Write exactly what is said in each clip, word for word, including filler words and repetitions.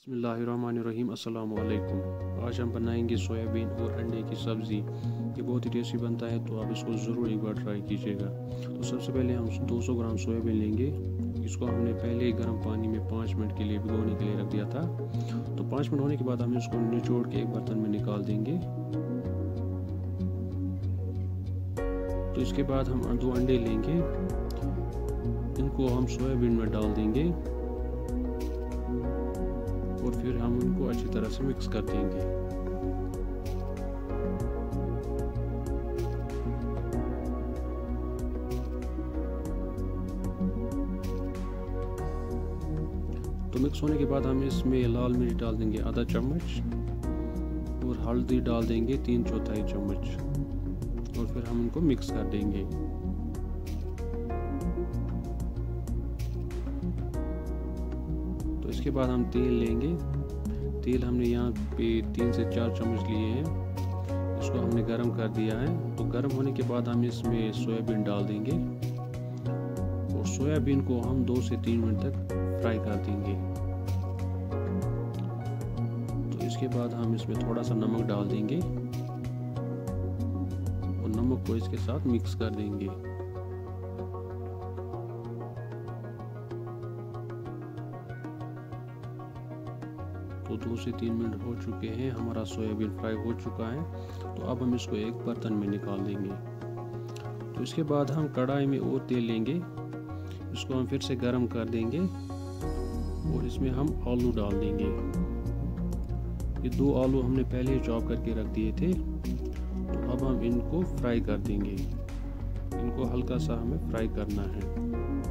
बिस्मिल्लाहिर्रहमानिर्रहीम अस्सलाम वालेकुम। आज हम बनाएंगे सोयाबीन और अंडे की सब्ज़ी। ये बहुत ही टेस्टी बनता है, तो आप इसको ज़रूर एक बार ट्राई कीजिएगा। तो सबसे पहले हम दो सौ ग्राम सोयाबीन लेंगे। इसको हमने पहले ही गर्म पानी में पाँच मिनट के लिए भिगोने के लिए रख दिया था। तो पाँच मिनट होने के बाद हम इसको निचोड़ के एक बर्तन में निकाल देंगे। तो इसके बाद हम दो अंडे लेंगे, इनको हम सोयाबीन में डाल देंगे और फिर हम उनको अच्छी तरह से मिक्स कर देंगे। तो मिक्स होने के बाद हम इसमें लाल मिर्च डाल देंगे आधा चम्मच और हल्दी डाल देंगे तीन चौथाई चम्मच और फिर हम इनको मिक्स कर देंगे। तो इसके बाद हम तेल लेंगे। तेल हमने यहाँ पे तीन से चार चम्मच लिए हैं। इसको हमने गरम कर दिया है। तो गरम होने के बाद हम इसमें सोयाबीन डाल देंगे और सोयाबीन को हम दो से तीन मिनट तक फ्राई कर देंगे। तो इसके बाद हम इसमें थोड़ा सा नमक डाल देंगे और नमक को इसके साथ मिक्स कर देंगे। तो दो से तीन मिनट हो चुके हैं, हमारा सोयाबीन फ्राई हो चुका है। तो अब हम इसको एक बर्तन में निकाल देंगे। तो इसके बाद हम कढ़ाई में और तेल लेंगे, इसको हम फिर से गर्म कर देंगे और इसमें हम आलू डाल देंगे। ये दो आलू हमने पहले ही चॉप करके रख दिए थे। तो अब हम इनको फ्राई कर देंगे। इनको हल्का सा हमें फ्राई करना है।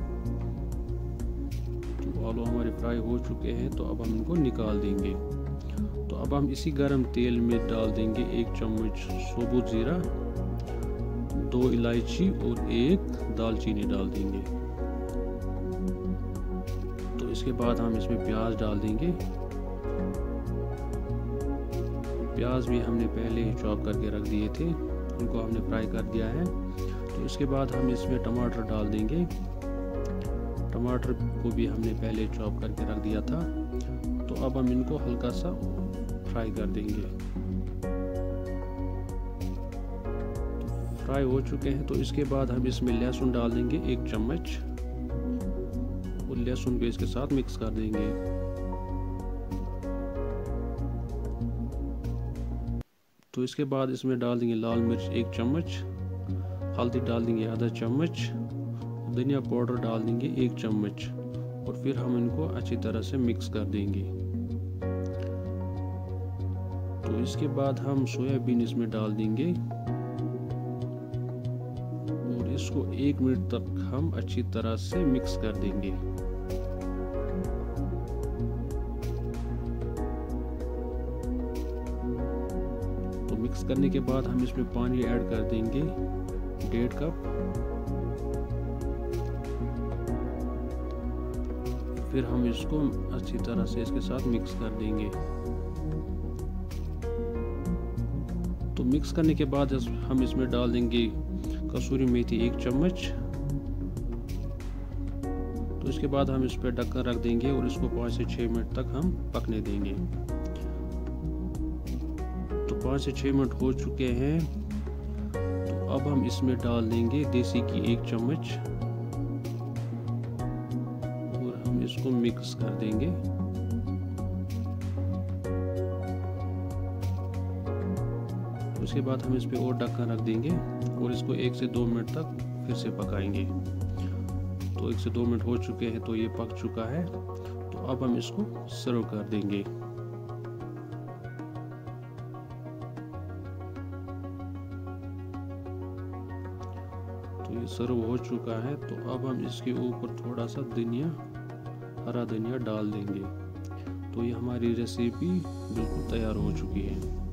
आलू हमारे फ्राई हो चुके हैं, तो अब हम इनको निकाल देंगे। तो अब हम इसी गरम तेल में डाल देंगे एक चम्मच साबुत जीरा, दो इलायची और एक दालचीनी डाल देंगे। तो इसके बाद हम इसमें प्याज डाल देंगे। प्याज भी हमने पहले ही चॉप करके रख दिए थे, इनको हमने फ्राई कर दिया है। तो इसके बाद हम इसमें टमाटर डाल देंगे। टमाटर को भी हमने पहले चॉप करके रख दिया था। तो अब हम इनको हल्का सा फ्राई कर देंगे। तो फ्राई हो चुके हैं। तो इसके बाद हम इसमें लहसुन डाल देंगे एक चम्मच और लहसुन को इसके साथ मिक्स कर देंगे। तो इसके बाद इसमें डाल देंगे लाल मिर्च एक चम्मच, हल्दी डाल देंगे आधा चम्मच, धनिया पाउडर डाल देंगे एक चम्मच और फिर हम इनको अच्छी तरह से मिक्स कर देंगे। तो इसके बाद हम सोयाबीन इसमें डाल देंगे और इसको एक मिनट तक हम अच्छी तरह से मिक्स कर देंगे। तो मिक्स करने के बाद हम इसमें पानी ऐड कर देंगे डेढ़ कप। फिर हम इसको अच्छी तरह से इसके साथ मिक्स कर देंगे। तो मिक्स करने के बाद हम इसमें डाल देंगे कसूरी मेथी एक चम्मच। तो इसके बाद हम इस पर ढक्कन रख देंगे और इसको पाँच से छः मिनट तक हम पकने देंगे। तो पाँच से छः मिनट हो चुके हैं। तो अब हम इसमें डाल देंगे देसी घी एक चम्मच, इसको मिक्स कर देंगे। तो उसके बाद हम इस पे और ढक्कन रख देंगे और इसको एक से दो मिनट तक फिर से पकाएंगे। तो एक से दो मिनट हो चुके हैं, तो ये पक चुका है। तो अब हम इसको सर्व कर देंगे। तो ये सर्व हो चुका है। तो अब हम इसके ऊपर थोड़ा सा धनिया, हरा धनिया डाल देंगे। तो ये हमारी रेसिपी बिल्कुल तैयार हो चुकी है।